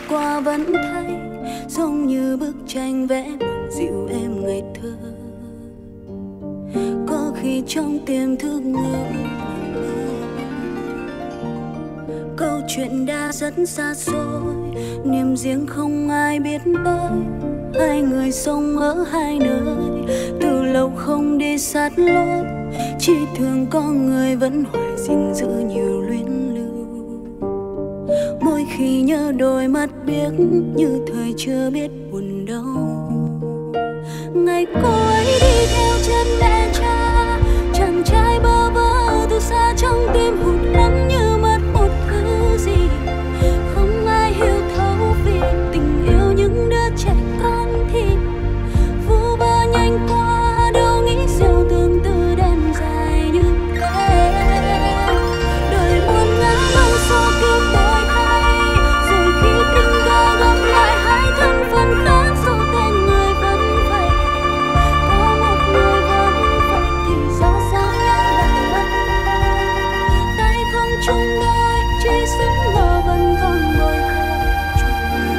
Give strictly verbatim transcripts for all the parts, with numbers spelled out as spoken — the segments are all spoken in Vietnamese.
qua vẫn thấy giống như bức tranh vẽ bằng dịu êm ngày thơ. Có khi trong tiềm thức ngỡ câu chuyện đã rất xa xôi, niềm riêng không ai biết tới. Hai người sống ở hai nơi, từ lâu không đi sát lối, chỉ thương có người vẫn hoài gìn giữ nhiều luyến lưu. Mỗi khi nhớ đôi mắt biếc như thời chưa biết buồn đau. Ngày cô ấy đi theo chân mẹ cha, chàng trai bơ vơ từ xa trong tim hụt lắng như mất một thứ gì. Không ai hiểu thấu vì tình yêu những đứa trẻ con thì vu vơ nhanh qua, đâu nghĩ siêu tương tư đêm dài như thế. Đời buồn ngã bao số kiếp đổi thay, rồi khi tình cờ gặp lại hai thân phận khác, số tên người vẫn vậy. Có một người vẫn vậy thì rõ ràng nhau đã mất. Tay không chung đôi chỉ giấc mơ vẫn còn bồi hồi trong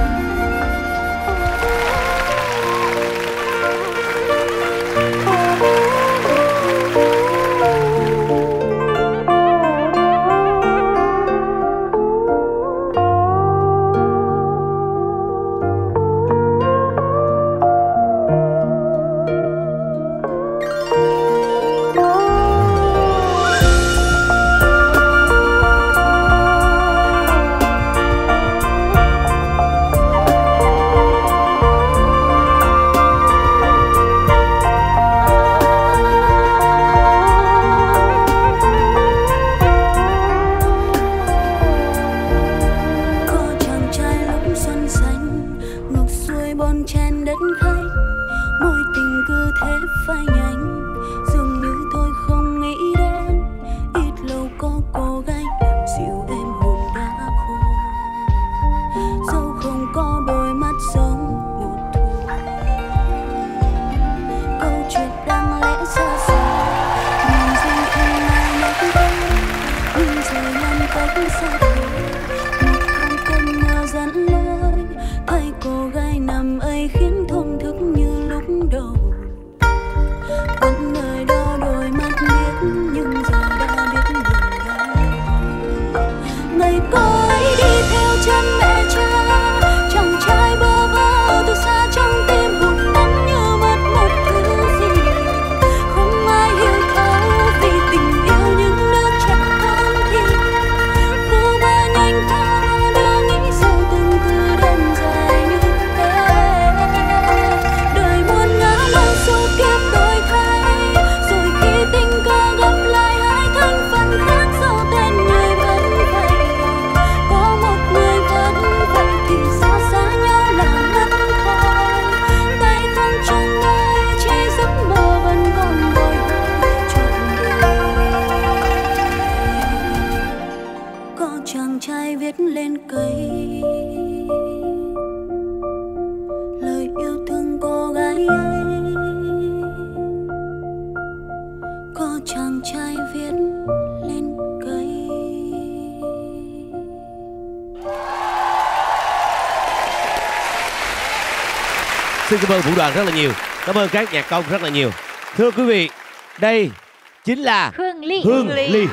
Xin cảm ơn Vũ Đoàn rất là nhiều. Cảm ơn các nhạc công rất là nhiều. Thưa quý vị, đây chính là Hương Ly. Hương Ly.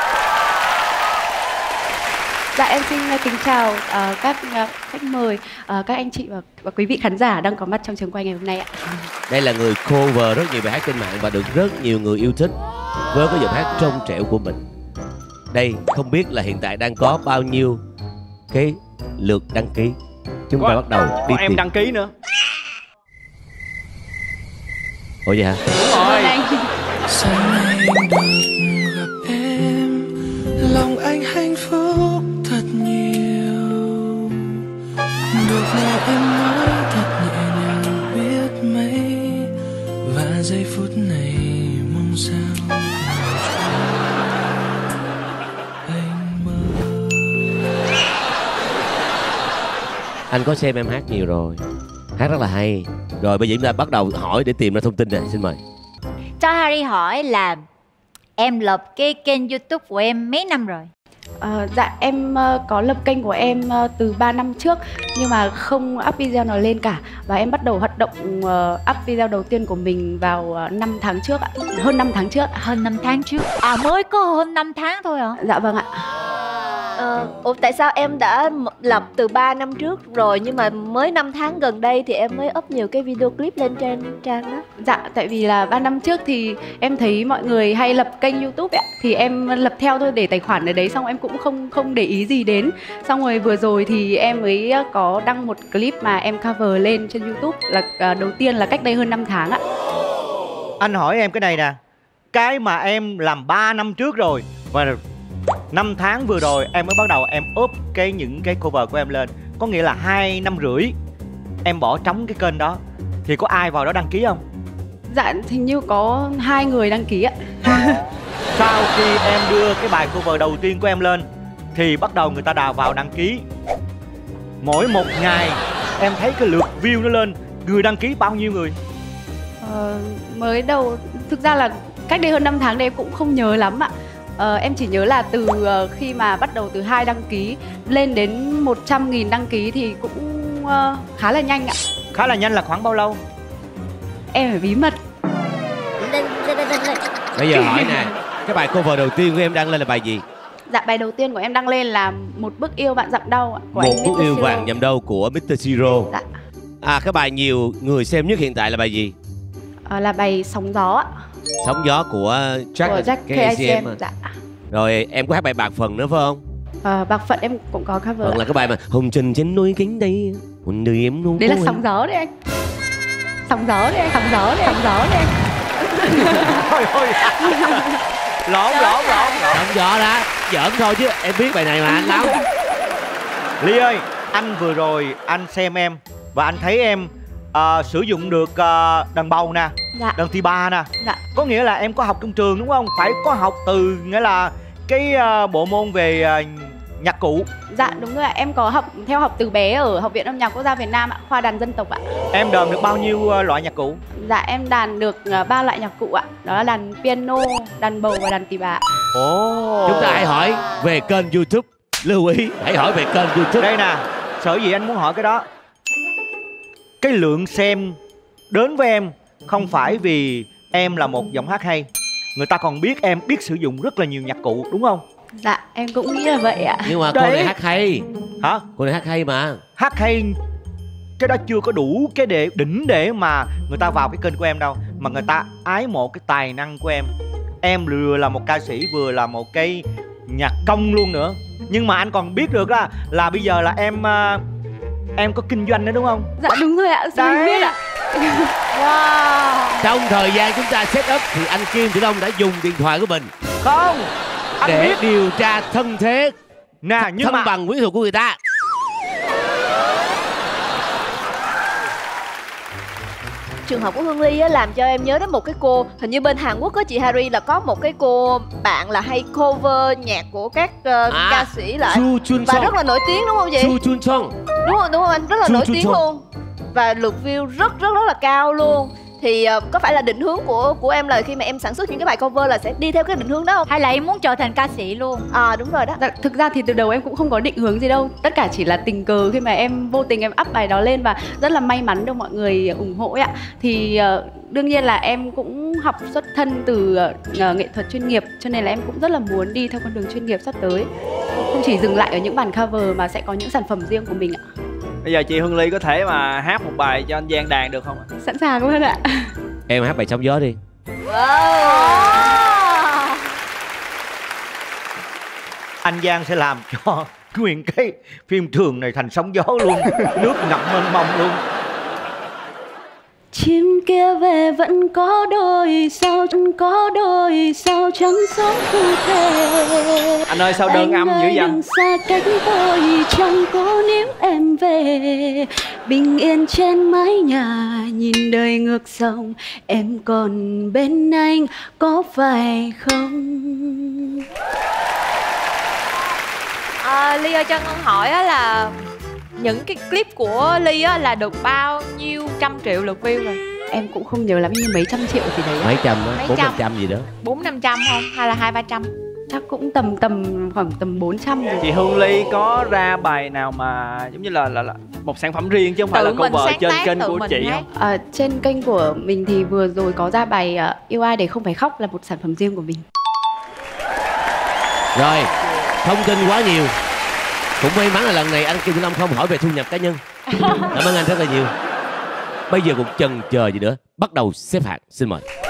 Dạ em xin kính chào uh, các uh, khách mời, uh, các anh chị và, và quý vị khán giả đang có mặt trong trường quay ngày hôm nay ạ. Đây là người cover rất nhiều bài hát trên mạng và được rất nhiều người yêu thích với cái giọng hát trong trẻo của mình. Đây không biết là hiện tại đang có bao nhiêu cái lượt đăng ký. Chúng có, ta bắt đầu đi có em tìm. đăng ký nữa. Ủa vậy hả? Đúng rồi. Sao anh được gặp em, lòng anh hạnh phúc thật nhiều. Được nghe em nói thật nhẹ nhàng biết mấy, và giây phút này mong sao anh mơ. Anh có xem em hát nhiều rồi, hát rất là hay. Rồi bây giờ chúng ta bắt đầu hỏi để tìm ra thông tin này. Xin mời. Cho Harry hỏi là em lập cái kênh YouTube của em mấy năm rồi? À, dạ em uh, có lập kênh của em uh, từ ba năm trước nhưng mà không up video nào lên cả. Và em bắt đầu hoạt động uh, up video đầu tiên của mình vào uh, năm tháng trước ạ. Hơn năm tháng trước. Hơn năm tháng trước. À mới có hơn năm tháng thôi hả? Dạ vâng ạ. Ờ, ủa tại sao em đã lập từ ba năm trước rồi nhưng mà mới năm tháng gần đây thì em mới up nhiều cái video clip lên trên trang đó? Dạ tại vì là ba năm trước thì em thấy mọi người hay lập kênh YouTube ấy, thì em lập theo thôi, để tài khoản ở đấy, xong em cũng không không để ý gì đến. Xong rồi vừa rồi thì em mới có đăng một clip mà em cover lên trên YouTube là đầu tiên là cách đây hơn năm tháng ạ. Anh hỏi em cái này nè, cái mà em làm ba năm trước rồi và năm tháng vừa rồi em mới bắt đầu em up cái những cái cover của em lên, có nghĩa là hai năm rưỡi em bỏ trống cái kênh đó, thì có ai vào đó đăng ký không? Dạ hình như có hai người đăng ký ạ. Sau khi em đưa cái bài cover đầu tiên của em lên thì bắt đầu người ta đào vào đăng ký. Mỗi một ngày em thấy cái lượt view nó lên, người đăng ký bao nhiêu người? Ờ, mới đầu thực ra là cách đây hơn năm tháng đây em cũng không nhớ lắm ạ. Ờ, em chỉ nhớ là từ uh, khi mà bắt đầu từ hai đăng ký lên đến một trăm nghìn đăng ký thì cũng uh, khá là nhanh ạ. Khá là nhanh là khoảng bao lâu? Em phải bí mật. Bây giờ hỏi nè, cái bài cover đầu tiên của em đăng lên là bài gì? Dạ bài đầu tiên của em đăng lên là Một Bước Yêu Vạn Dặm Đau của Một anh Bước Yêu Siro. Vạn Dặm Đau của mít tơ Siro. Dạ. À cái bài nhiều người xem nhất hiện tại là bài gì? Ờ, là bài Sóng Gió ạ. Sóng Gió của Jack, Của Jack ca i xê em. Dạ. Rồi em có hát bài Bạc Phần nữa phải không? Ờ, Bạc Phận em cũng có cover. Còn là cái bài mà Hồng Trần trên núi cánh đây, một đời em luôn. Đấy là Sóng Gió đấy anh. Sóng Gió đấy anh. Sóng Gió đấy. Sóng Gió đấy anh. Thôi thôi. Lộn lộn lộn lộn. Sóng Gió đó, giỡn thôi chứ em biết bài này mà anh lắm. Ly ơi, anh vừa rồi anh xem em và anh thấy em uh, sử dụng được uh, đàn bầu nè, Dạ. đàn tì-ba nè. Dạ. Có nghĩa là em có học trong trường đúng không? Phải có học từ nghĩa là cái uh, bộ môn về uh, nhạc cụ. Dạ đúng rồi ạ, em có học theo học từ bé ở Học viện Âm nhạc Quốc gia Việt Nam ạ, khoa đàn dân tộc ạ. Em đờn được bao nhiêu uh, loại nhạc cụ? Dạ em đàn được ba loại nhạc cụ ạ, đó là đàn piano, đàn bầu và đàn tì-bà. Ồ. Chúng ta hãy hỏi về kênh YouTube. Lưu ý, hãy hỏi về kênh YouTube. Đây nè, sở dĩ anh muốn hỏi cái đó. Cái lượng xem đến với em không phải vì em là một giọng hát hay, người ta còn biết em biết sử dụng rất là nhiều nhạc cụ đúng không? Dạ em cũng nghĩ là vậy ạ. Nhưng mà cô Đấy. này hát hay. Hả? Cô này hát hay mà. Hát hay cái đó chưa có đủ cái để đỉnh để mà người ta vào cái kênh của em đâu, mà người ta ái mộ cái tài năng của em. Em vừa là một ca sĩ vừa là một cái nhạc công luôn nữa. Nhưng mà anh còn biết được là là bây giờ là em uh, em có kinh doanh nữa đúng không? Dạ đúng rồi ạ, sao anh biết ạ? Wow. Trong thời gian chúng ta set up thì anh Kim Tử Đông đã dùng điện thoại của mình Không, anh để biết điều tra thân thế, nè, nhưng thân mà bằng quyến thuộc của người ta. Trường hợp của Hương Ly á, làm cho em nhớ đến một cái cô, hình như bên Hàn Quốc á chị Harry, là có một cái cô bạn là hay cover nhạc của các uh, À, ca sĩ lại Su Chun và Song. rất là nổi tiếng đúng không chị? Su Chun Song. Đúng rồi, đúng không anh? Rất là Su nổi Chun tiếng Song. luôn. Và lượt view rất rất rất là cao luôn. Thì uh, có phải là định hướng của của em là khi mà em sản xuất những cái bài cover là sẽ đi theo cái định hướng đó không? Hay là em muốn trở thành ca sĩ luôn? À đúng rồi đó. Dạ, thực ra thì từ đầu em cũng không có định hướng gì đâu. Tất cả chỉ là tình cờ khi mà em vô tình em up bài đó lên và rất là may mắn được mọi người ủng hộ ấy ạ. Thì uh, đương nhiên là em cũng học xuất thân từ uh, nghệ thuật chuyên nghiệp, cho nên là em cũng rất là muốn đi theo con đường chuyên nghiệp sắp tới. Không chỉ dừng lại ở những bản cover mà sẽ có những sản phẩm riêng của mình ạ. Bây giờ chị Hương Ly có thể mà hát một bài cho anh Giang đàn được không ạ? Sẵn sàng luôn ạ. Em hát bài Sóng Gió đi. Wow. anh Giang sẽ làm cho nguyên cái phim trường này thành sóng gió luôn. Nước ngập mênh mông luôn. Chim kia về vẫn có đôi sao, có đôi sao trắng sáng cụ thể. Anh ơi sao đơn âm dữ vậy? Đừng xa cách tôi trong cố níu em về. Bình yên trên mái nhà nhìn đời ngược dòng, em còn bên anh có phải không? À, Ly ơi cho Ngân hỏi á là những cái clip của Ly á là được bao nhiêu trăm triệu lượt view rồi? Em cũng không nhớ lắm, như mấy trăm triệu gì đấy ạ. Mấy trăm á, Mấy bốn năm trăm. trăm gì đó. Bốn năm trăm không? Hay là hai ba trăm? Chắc cũng tầm tầm khoảng tầm bốn trăm rồi. Chị Hương Ly có ra bài nào mà giống như là là, là một sản phẩm riêng chứ không phải Tự là mình cover sáng trên tác, kênh tự của mình chị hát. không? À, trên kênh của mình thì vừa rồi có ra bài uh, Yêu Ai Để Không Phải Khóc là một sản phẩm riêng của mình. Rồi, thông tin quá nhiều. Cũng may mắn là lần này anh Kim Tử Long không hỏi về thu nhập cá nhân. Cảm ơn anh rất là nhiều. Bây giờ cũng chần chờ gì nữa, bắt đầu xếp hạng, xin mời.